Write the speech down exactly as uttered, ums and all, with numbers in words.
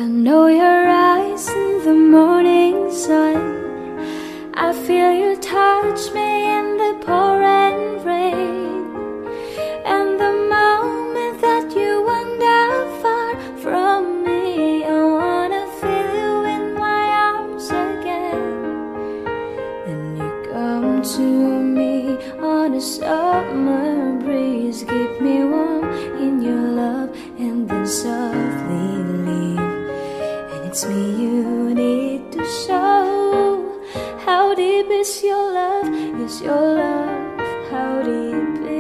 I know your eyes in the morning sun. I feel you touch me in the pouring rain. And the moment that you wander far from me, I wanna feel you in my arms again. And you come to me on a summer breeze, keep me warm in your love, and then softly leave. It's me you need to show. How deep is your love? Is your love? How deep